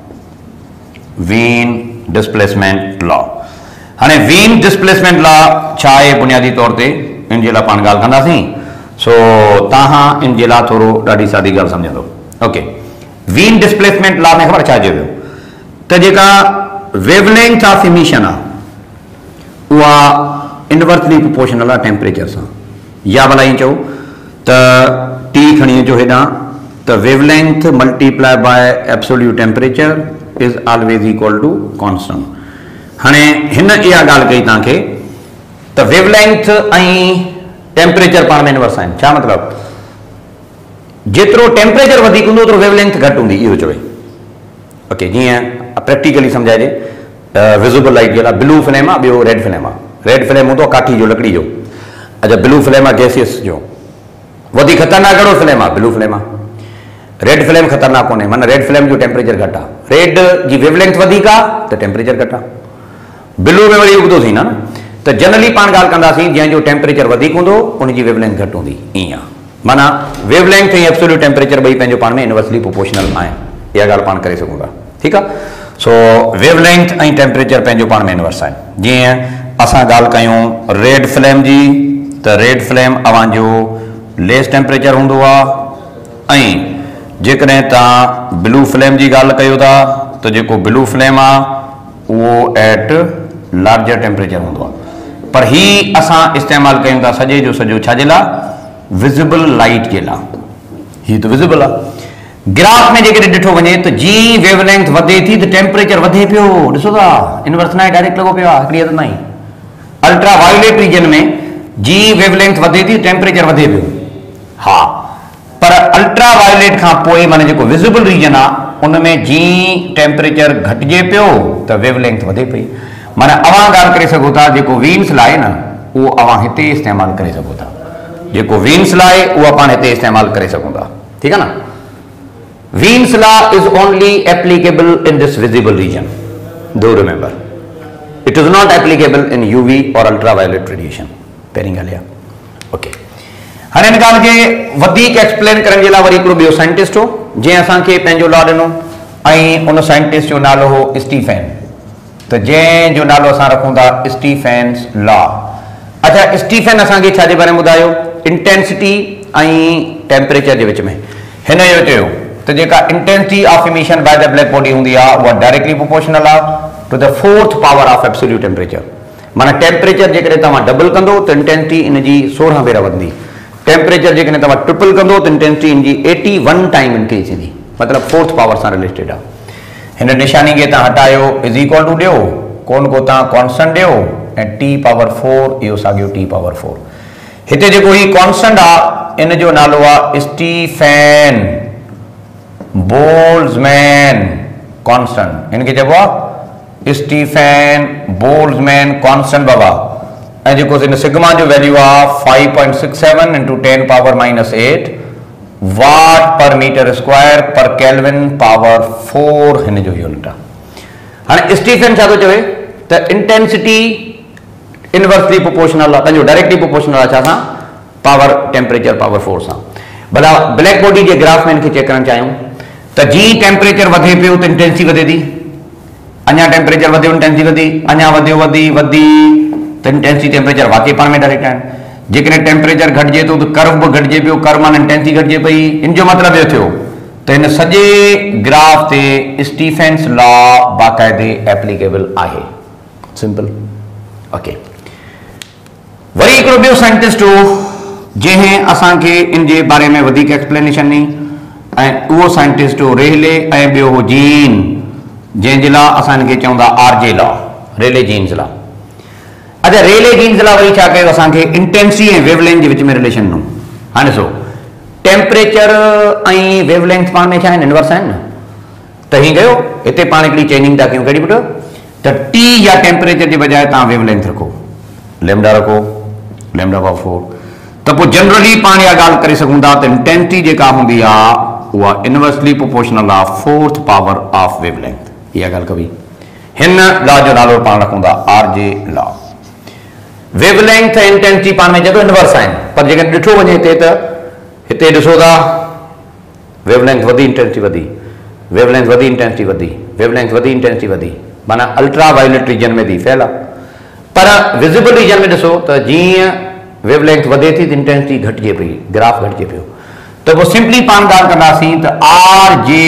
Wien displacement law. हाणे वीन डिस्प्लेसमेंट लॉ छा आहे बुनियादी तौर ते, इन जे लाइ पाण ॻाल्हि कंदासीं। सो तव्हां इन जे लाइ थोरो ॾाढी सादी ॻाल्हि सम्झंदो। ओके, वीन डिस्प्लेसमेंट लॉ में ख़बर छा चयो वियो त जेका वेवलेंथ ऑफ इमिशन आहे उहा इनवर्सली प्रोपोर्शनल आहे टेम्परेचर सां, या भला ईअं चओ त T खणी अचो हेॾां, त wavelength multiply by absolute temperature is always equal to constant. हाणे हिन इहा ॻाल्हि कई तव्हांखे त वेवलेंथ ऐं टेम्परेचर पाण में इनवर्स आहिनि। छा मतिलबु, जेतिरो टेम्परेचर वधीक हूंदो ओतिरो वेवलेंथ घटि हूंदी, इहो चवे। ओके, जीअं प्रैक्टिकली सम्झाइजे, विज़िबल लाइट जे लाइ ब्लू फ्लेम आहे, ॿियो रेड फ्लेम आहे। रेड फ्लेम हूंदो आहे काठी जो, लकड़ी जो। अच्छा, ब्लू फ्लेम आहे गैसियस जो। वधीक ख़तरनाक कहिड़ो फ्लेम आहे? ब्लू फ्लेम आहे। रेड फ्लेम ख़तरनाक कोन्हे, माना रेड फ्लेम जो टेम्परेचर घटि आहे, रेड जी वेवलेंथ वधीक आहे त टेम्परेचर घटि आहे। ब्लू में वरी उबतो थींदा न, त जनरली पाण ॻाल्हि कंदासीं जंहिंजो टेम्परेचर वधीक हूंदो उनजी वेवलेंथ घटि हूंदी, ईअं आहे। माना वेवलेंथ ऐं एब्सोल्यूट टेम्परेचर ॿई पंहिंजो पाण में इनवर्सली प्रोपोर्शनल आहिनि, इहा ॻाल्हि पाण करे सघूं था, ठीकु आहे। सो वेवलेंथ ऐं टेम्परेचर पंहिंजो पाण में इनवर्स आहिनि। जीअं असां ॻाल्हि कयूं रेड फ्लेम जी, त रेड फ्लेम अव्हांजो लेस टेम्परेचर हूंदो आहे ऐं जेकॾहिं तव्हां ब्लू फ्लेम जी ॻाल्हि कयो था त जेको ब्लू फ्लेम आहे उहो एट लार्जर टेम्परेचर हूंदो आहे, पर ही असां इस्तेमालु कयूं था सॼे जो सॼो छाजे लाइ, विज़िबल लाइट जे लाइ। ही त विज़िबल आहे। ग्राफ में जेकॾहिं ॾिठो वञे त जी वेवलेंथ वधे थी त टेम्परेचर वधे पियो, ॾिसो था इनवर्स न आहे, डायरेक्ट लॻो पियो आहे हिकिड़ी हद ताईं। अल्ट्रा वायोलेट रीजन में जी वेवलेंथ वधे थी टेम्परेचर वधे पियो, हा, पर अल्ट्रा वायोलेट खां पोइ माने जेको विज़िबल रीजन आहे उन में जी टेम्परेचर घटिजे पियो त वेवलेंथ वधे पई। माना अवां ॻाल्हि करे सघो था जेको वीन्स लॉ आहे न उहो अवां हिते इस्तेमालु करे सघो था, जेको वीन्स लॉ आहे उहो पाण हिते इस्तेमालु करे सघूं था, ठीकु आहे न। Wien's law is only applicable in this visible region. Do remember, it is not applicable in UV or ultraviolet radiation. पहिरीं ॻाल्हि आहे, ओके। हाणे हिन ॻाल्हि खे वधीक एक्सप्लेन करण जे लाइ वरी हिकिड़ो ॿियो साइंटिस्ट हो जंहिं असांखे पंहिंजो लॉ ॾिनो ऐं उन साइंटिस्ट जो नालो हो स्टीफेन। त जंहिंजो नालो असां रखूं था स्टीफेन्स लॉ। अच्छा, स्टीफेन असांखे छाजे बारे में ॿुधायो, इंटेंसिटी ऐं टेम्परेचर जे विच में। हिन जो चयो तो जेका intensity of emission by the black body होंगी वो directly proportional to the 4th power of absolute temperature. माना टेम्परेचर जेकॾहिं तव्हां डबल कंदो तो इंटेंसिटी इन जी 16 भेरा वधंदी। टेम्परेचर जेकॾहिं तव्हां ट्रिपल कंदो तो इंटेंसिटी इन जी 81 टाइम इंक्रीज थींदी, मतलब 4th पावर सां रिलेटेड आहे। हिन निशानी खे तव्हां हटायो इज इक्वल टू ॾियो कोन को तव्हां कॉन्स्टेंट ॾियो ऐं t पावर 4 इहो साॻियो t पावर 4। हिते जेको ही कॉन्स्टेंट आहे इन जो नालो आहे स्टीफेन बोल्ट्जमैन कांस्टेंट। इनके चइबो आहे स्टीफेन बोल्ट्जमैन कांस्टेंट बाबा। ऐं जेको इन सिग्मा जो वैल्यू आहे 5.67 into 10 power -8 watt per metre square per kelvin power 4 हिन जो यूनिट आहे। हाणे स्टीफेन छा थो चवे त इंटेंसिटी इनवर्सली प्रोपोर्शनल आहे, पंहिंजो डायरेक्टली प्रोपोर्शनल आहे छा सां, पावर टेम्परेचर पावर 4 सां। भला ब्लैक बॉडी जे ग्राफ में इनखे चेक करणु चाहियूं तो जी टेम्परेचर वधे पियो तो इंटेंसिटी वधे थी, अञा टेम्परेचर वधियो इंटेंसिटी वधी, अञा वधियो वधी वधी तो इंटेंसिटी टेम्परेचर वाकई पाण में डायरेक्ट आहिनि। जेकॾहिं टेम्परेचर घटिजे थो तो कर्व बि घटिजे पियो, कर्व माना इंटेंसिटी घटिजे पई। इन जो मतिलबु इहो थियो त हिन सॼे ग्राफ ते स्टीफेन्स लॉ बाक़ाइदे एप्लीकेबल आहे, सिंपल, ओके। वरी हिकिड़ो ॿियो साइंटिस्ट हो जंहिं असांखे इन जे बारे में वधीक एक्सप्लेनेशन ॾिनी ऐं उहो साइंटिस्ट हो रेले ऐं ॿियो हो जीन, जंहिंजे लाइ असां हिनखे चऊं था R J law, Rayleigh Jeans law. अच्छा, रेले जीन्स लॉ वरी छा कयो असांखे इंटेंसिटी ऐं वेवलेंथ जे विच में रिलेशन ॾिनो। हाणे ॾिसो टेम्परेचर ऐं वेवलेंथ पाण में छा आहिनि, इनवर्स आहिनि न। त हीअं कयो हिते पाण हिकिड़ी चेंजिंग था कयूं, कहिड़ी पुटु, त टी या टेम्परेचर जे बजाय तव्हां वेवलेंथ रखो, लेमडा रखो, लेमडा पावर 4। त पोइ जनरली पाण इहा ॻाल्हि करे सघूं था त इंटेंसिटी जेका हूंदी आहे उहा इनवर्सली प्रोपोर्शनल आहे 4th पावर ऑफ वेवलेंथ। इहा ॻाल्हि कबी। हिन लॉ जो नालो पाण रखूं था आरजे लॉ। वेवलेंथ ऐं इंटेंसिटी पाण में जेको इनवर्स आहिनि, पर जेकॾहिं ॾिठो वञे हिते त हिते ॾिसो था वेवलेंथ वधी इंटेंसिटी वधी, वेवलेंथ वधी इंटेंसिटी वधी, वेवलेंथ वधी इंटेंसिटी वधी, माना अल्ट्रा वायोलेट रीजन में थी फैल आहे। पर विजिबल रीजन में ॾिसो त जीअं वेवलेंथ वधे थी त इंटेंसिटी घटिजे पई, ग्राफ घटिजे पियो। तो वो सिंपली पान ॻाल्हि कंदासीं त R J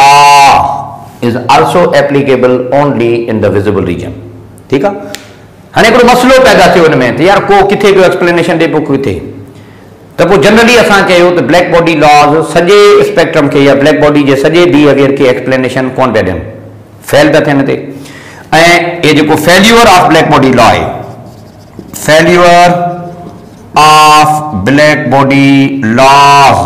law is also applicable only in the visible region, ठीकु आहे। हाणे हिकिड़ो मसइलो पैदा थियो हिन में त यार को किथे पियो एक्सप्लेनेशन ॾे पोइ किथे, त पोइ जनरली असां चयो त ब्लैक बॉडी लॉज सॼे स्पेक्ट्रम खे या ब्लैक बॉडी जे सॼे बिहेवियर खे एक्सप्लेनेशन कोन पिया ॾियनि, फेल था थियनि हिते। ऐं इहो जेको failure of black body law आहे, failure of black body laws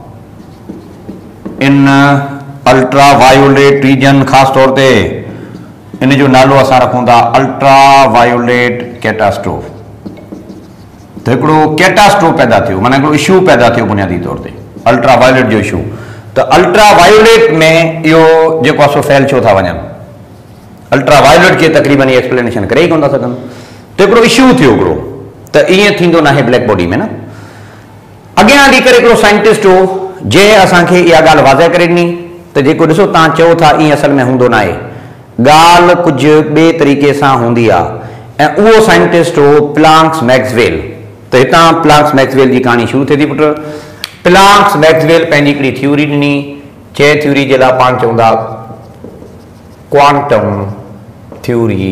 in ultra violet region, खास तौर ते इन जो नालो असां रखूं था अल्ट्रा वायोलेट कैटास्ट्रोफ। त हिकिड़ो कैटास्ट्रोफ पैदा थियो, माना हिकिड़ो इशू पैदा थियो बुनियादी तौर ते अल्ट्रा वायोलेट जो इशू। त अल्ट्रा वायोलेट में इहो जेको आहे सो फैल छो था वञनि, अल्ट्रा वायोलेट खे तक़रीबन इहे एक्सप्लेनेशन करे ई कोन था सघनि। त हिकिड़ो इशू थियो हिकिड़ो, त ईअं थींदो नाहे ब्लैक बॉडी में न। अॻियां हली करे हिकिड़ो साइंटिस्ट हो जंहिं असांखे इहा ॻाल्हि वाज़ह करे ॾिनी त जेको ॾिसो तव्हां चओ था ईअं असल में हूंदो न आहे, ॻाल्हि कुझु ॿिए तरीक़े सां हूंदी आहे। ऐं उहो साइंटिस्ट हो प्लांक्स मैक्सवेल। त हितां प्लांक्स मैक्सवेल जी कहाणी शुरू थिए थी पुटु। प्लांक्स मैक्सवेल पंहिंजी हिकिड़ी थ्योरी ॾिनी जंहिं थ्योरी जे लाइ पाण चवंदा क्वांटम थ्योरी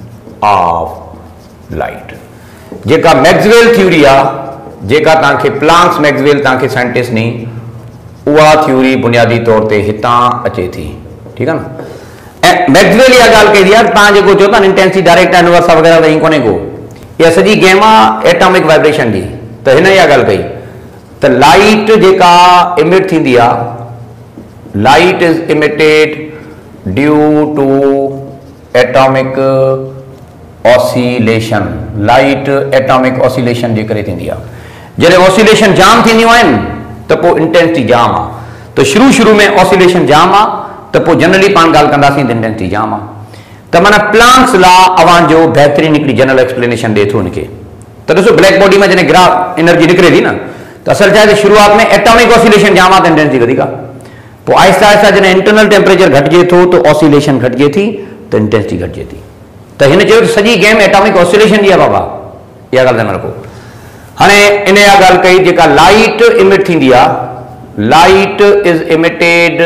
ऑफ लाइट, जेका मैक्सवेल थ्योरी आहे, जेका तव्हांखे प्लांक्स मैक्सवेल तव्हांखे साइंटिस्ट नी, उहा थ्योरी बुनियादी तौर ते हितां अचे थी। ठीकु आहे न। ऐं मैक्सवेल इहा ॻाल्हि कई आहे, तव्हां जेको चओ था न इंटेंसिटी डायरेक्ट इनवर्स वग़ैरह त ईअं कोन्हे को, इहा सॼी गेम आहे एटॉमिक वाइब्रेशन जी। त हिन इहा ॻाल्हि कई त लाइट जेका इमिट थींदी आहे, light is emitted due to atomic oscillation. Light atomic oscillation जे करे थींदी आहे। जॾहिं ऑसिलेशन जाम थींदियूं आहिनि त पोइ इंटेंसिटी जाम आहे। त शुरू में ऑसिलेशन जाम आहे त पोइ जनरली पाण ॻाल्हि कंदासीं त इंटेंसिटी जाम आहे। त माना प्लांक्स लॉ अवां जो बहितरीन हिकिड़ी जनरल एक्सप्लेनेशन ॾिए थो हिनखे। त ॾिसो ब्लैक बॉडी में जॾहिं ग्राफ एनर्जी निकिरे थी न, त असल छा आहे त शुरूआत में एटॉमिक ऑसिलेशन जाम आहे त इंटेंसिटी वधीक आहे। पोइ आहिस्ता आहिस्ता जॾहिं इंटरनल टेम्परेचर घटिजे थो त ऑसिलेशन घटिजे थी त इंटेंसिटी घटिजे थी। त हिन चयो त सॼी गेम एटॉमिक ऑसिलेशन जी आहे बाबा, इहा ॻाल्हि ध्यानु रखो। हाणे इन इहा ॻाल्हि कई जेका लाइट इमिट थींदी आहे, light is emitted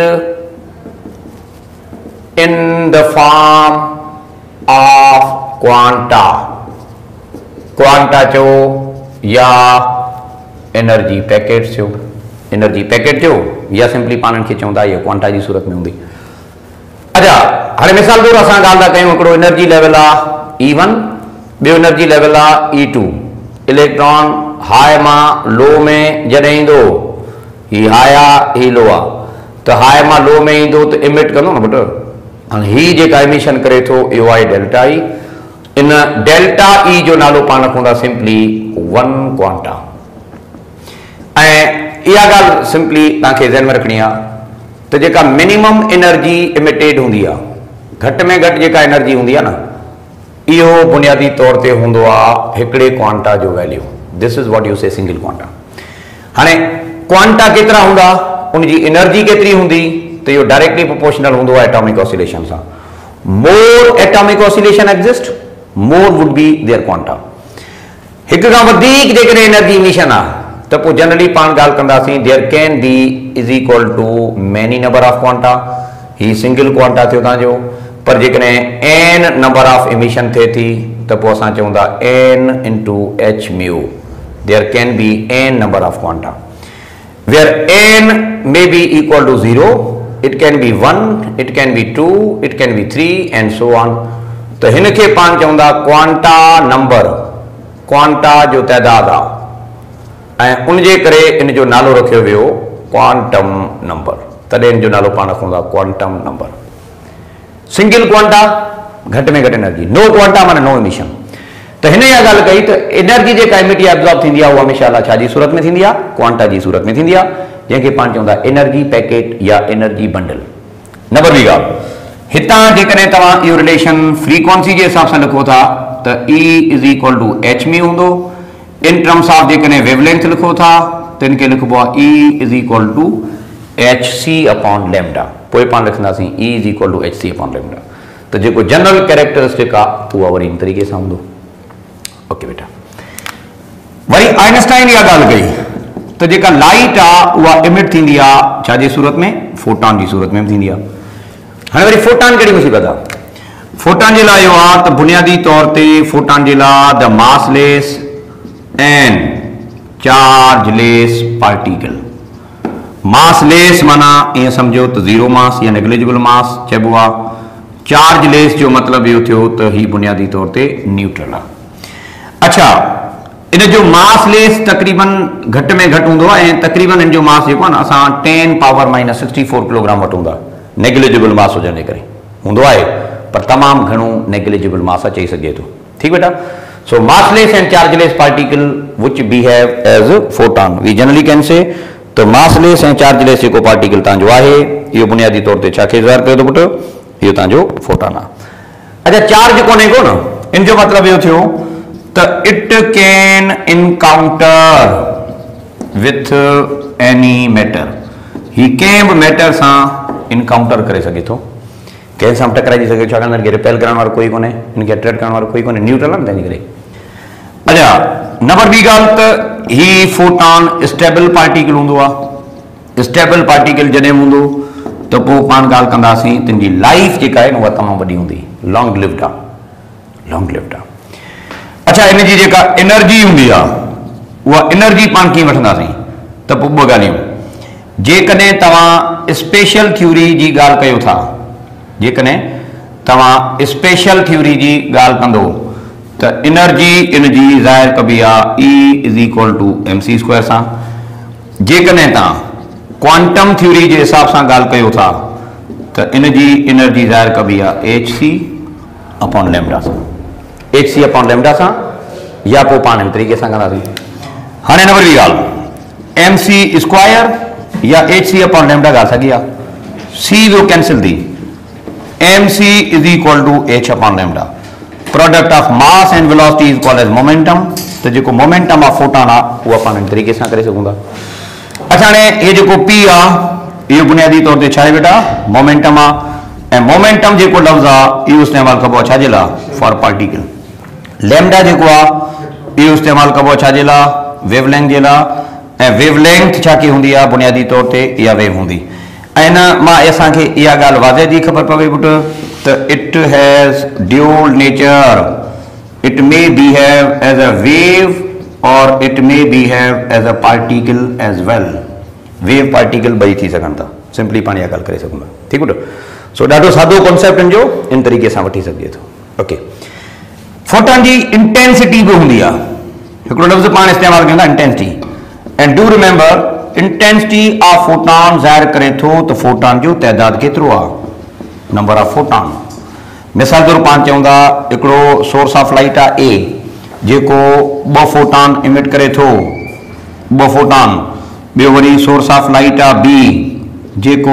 in the form of quanta. Quanta चो या एनर्जी पैकेट थियो, एनर्जी पैकेट थियो या सिंपली पाण खे चवंदा ये क्वांटा जी सूरत में हूंदी। अच्छा हाणे मिसाल तौर असां ॻाल्हि था कयूं, हिकिड़ो एनर्जी लेवल आहे E1, ॿियो एनर्जी लेवल आहे E2। इलेक्ट्रॉन हाई मां लो में जॾहिं ईंदो, ही हाई आहे ही लो आहे, त हाई मां लो में ईंदो त इमिट कंदो न पुटु। हाणे ही जेका इमिशन करे थो इहो आहे डेल्टा ई। इन डेल्टा ई जो नालो पाण रखूं था सिंपली 1 क्वांटा। ऐं इहा ॻाल्हि सिंपली तव्हांखे ज़हन में रखणी आहे त जेका मिनिमम एनर्जी इमिटेड हूंदी आहे, घटि में घटि जेका एनर्जी हूंदी आहे न, इहो बुनियादी तौर ते हूंदो आहे हिकिड़े क्वांटा जो value. This is what you say single quanta. हाणे क्वांटा केतिरा हूंदा, उनजी एनर्जी केतिरी हूंदी, त इहो डायरेक्टली प्रोपोर्शनल हूंदो आहे एटॉमिक ऑसिलेशन सां। More atomic oscillation exist, more would be there quanta. हिकु खां वधीक जेकॾहिं एनर्जी इमिशन आहे त पोइ जनरली पाण ॻाल्हि कंदासीं there can be is equal to many number of quanta. ही सिंगल क्वांटा थियो तव्हांजो, पर जेकॾहिं एन नंबर ऑफ इमिशन थिए थी त पोइ असां चवंदा n into h mu. There can be n number of quanta where n may be equal to 0, it can be 1, it can be 2, it can be 3 and so on. त हिनखे पाण चवंदा क्वांटा नंबर, क्वांटा जो तइदाद आहे, ऐं उनजे करे इन जो नालो रखियो वियो क्वांटम नंबर। तॾहिं इन जो नालो पाण रखूं था क्वांटम नंबर। सिंगल क्वांटा, घटि में घटि एनर्जी, नो क्वांटा माना नो इमिशन। त हिन इहा ॻाल्हि कई त एनर्जी जेका इमिट या एब्जॉर्ब थींदी आहे उहा हमेशह छा जी सूरत में थींदी आहे, क्वांटा जी सूरत में थींदी आहे, जंहिंखे पाण चवंदा एनर्जी पैकेट या एनर्जी बंडल। नंबर ॿी ॻाल्हि, हितां जेकॾहिं तव्हां इहो रिलेशन फ्रीक्वेंसी जे हिसाब सां लिखो था त E is equal to h mu हूंदो। इन टर्म्स ऑफ जेकॾहिं वेवलेंथ लिखो था त इनखे लिखिबो आहे E is equal to h c upon lambda. पोइ पाण लिखंदासीं E is equal to h c upon lambda. त जेको जनरल कैरेक्टरिस्टिक आहे उहा वरी इन तरीक़े सां हूंदो। ओके बेटा, वरी आइंस्टाइन इहा ॻाल्हि कई त जेका लाइट आहे उहा इमिट थींदी आहे छा जी सूरत में, फोटॉन जी सूरत में थींदी आहे। हाणे वरी फोटॉन कहिड़ी मुसीबत आहे? फोटॉन जे लाइ इहो आहे त बुनियादी तौर ते फोटॉन जे लाइ the massless and chargeless particle. Massless माना ईअं सम्झो त ज़ीरो मास या नेग्लिजिबल मास चइबो आहे। चार्जलेस जो मतिलबु इहो थियो त ही बुनियादी तौर ते न्यूट्रल आहे। अच्छा, इन जो मासलेस तक़रीबन घटि में घटि हूंदो आहे ऐं तक़रीबन इन जो मास जेको आहे न असां 10 पावर माइनस 64 किलोग्राम वठूं था। नेग्लिजिबल मास हुजण जे करे हूंदो आहे, पर तमामु घणो नेग्लिजिबल मास चई सघिजे थो। ठीकु बेटा, so massless and chargeless particle which behave as photon, we generally can say त मासलेस ऐं चार्जलेस जेको पार्टिकल तव्हांजो आहे इहो बुनियादी तौर ते छा खे ज़ाहिर करे थो पुटु, इहो तव्हांजो फोटॉन आहे। अच्छा, चार्ज कोन्हे को न, इन जो मतिलबु इहो थियो त it can encounter with any matter. ही कंहिं बि मैटर सां इनकाउंटर करे सघे थो, कंहिं सां टकराइजी सघे, छाकाणि हिनखे रिपेल करण वारो कोई कोन्हे, हिनखे अट्रैक्ट करण वारो कोई कोन्हे, न्यूट्रल आहे न तंहिंजे करे। अच्छा, नंबर ॿी ॻाल्हि त ही फोटॉन स्टेबल पार्टिकल हूंदो आहे। स्टेबल पार्टिकल जॾहिं हूंदो तो पोइ पाण ॻाल्हि कंदासीं तुंहिंजी लाइफ जेका आहे न उहा तमामु वॾी हूंदी, लॉन्ग लिव्ड आहे, लॉन्ग लिव्ड आहे। अच्छा, इन जी जेका एनर्जी हूंदी आहे उहा एनर्जी पाण कीअं वठंदासीं, त पोइ ॿ ॻाल्हियूं। जेकॾहिं तव्हां स्पेशल थ्योरी जी ॻाल्हि कयो था, जेकॾहिं तव्हां स्पेशल थ्योरी जी ॻाल्हि कंदो त एनर्जी इन जी ज़ाहिर कबी आहे E is equal to mc² सां। जेकॾहिं तव्हां क्वांटम थ्योरी जे हिसाब सां ॻाल्हि कयो था त इन जी एनर्जी ज़ाहिर कबी आहे hc अपॉन लैम्डा सां, hc अपॉन लैम्डा सां, या पोइ पाण इन तरीक़े सां कंदासीं। हाणे नंबर ॿी ॻाल्हि, mc² या hc अपॉन लैम्डा ॻाल्हि साॻी आहे, c जो कैंसिल थी, mc is equal to h upon lambda. Product of mass and velocity is called as momentum. तो जो मोमेंटम ऑफ फोटॉन आहे उहा पाण इन तरीक़े सां करे सघूं था। अच्छा, हाणे ये जो p आहे इहो बुनियादी तौर ते छा आहे बेटा, मोमेंटम आहे। ऐं मोमेंटम जेको लफ़्ज़ आहे इहो इस्तेमालु कबो आहे छाजे लाइ, फॉर पार्टिकल। लैम्डा जेको आहे इहो इस्तेमालु कबो आहे छाजे लाइ, वेवलेंथ जे लाइ। ऐं वेवलेंथ छा की हूंदी आहे, बुनियादी तौर ते इहा वेव हूंदी। ऐं न मां असांखे इहा ॻाल्हि वाज़े जी ख़बर पवे पुटु त it has dual nature, it may behave as a wave or it may behave as a particle as well. Wave particle ॿई थी सघनि था, सिंपली पाण इहा ॻाल्हि करे सघूं था। ठीकु पुटु, सो ॾाढो सादो कॉन्सेप्ट जो इन तरीक़े सां वठी सघिजे थो। ओके, फोटॉन जी इंटेंसिटी बि हूंदी आहे, हिकिड़ो लफ़्ज़ पाण इस्तेमालु कयूं था intensity. And do remember, intensity of photon ज़ाहिर करे थो त फोटॉन जो तइदाद केतिरो आहे, नंबर ऑफ फोटॉन। मिसाल तौर पाण चऊं था हिकिड़ो सोर्स ऑफ लाइट आहे ए, जेको 2 फोटॉन इमिट करे थो, 2 फोटॉन। ॿियो वरी सोर्स ऑफ लाइट आहे बी, जेको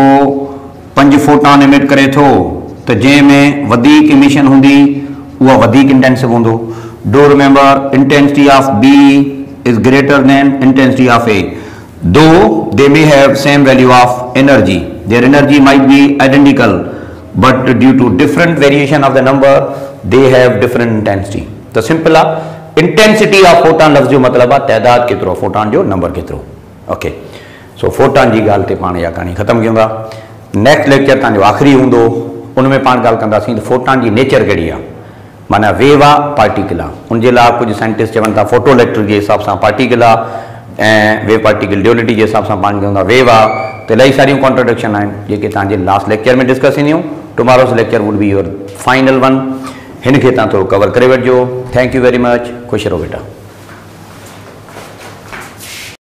5 फोटॉन इमिट करे थो, त जंहिंमें वधीक इमिशन हूंदी उहा वधीक इंटेंसिव हूंदो। Do remember, intensity of B is greater than intensity of A, though they may have same value of energy, their energy might be identical, but due to different variation of the number they have different intensity. तो simple आहे intensity of photon लफ़्ज़ जो मतिलबु आहे तइदाद केतिरो, photon जो number केतिरो। Okay, सो photon जी ॻाल्हि ते पाण इहा कहाणी ख़तमु कयूं था। नेक्स्ट लेक्चर तव्हांजो आख़िरी हूंदो, उन में पाण ॻाल्हि कंदासीं त फोटॉन जी नेचर कहिड़ी आहे, माना वेव आहे पार्टिकल आहे। उनजे लाइ कुझु साइंटिस्ट चवनि था फोटो इलेक्ट्रिक जे हिसाब सां पार्टिकल आहे, ऐं वेव पार्टिकल ड्यूलिटी जे हिसाब सां पाण चवंदा वेव आहे। त इलाही सारियूं कॉन्ट्रडिक्शन आहिनि जेके तव्हांजे लास्ट लेक्चर में डिस्कस ईंदियूं। Tomorrow's lecture would be your final one, हिन खे तव्हां थोरो कवर करे वठिजो। थैंक यू वेरी मच, ख़ुशि रहो बेटा।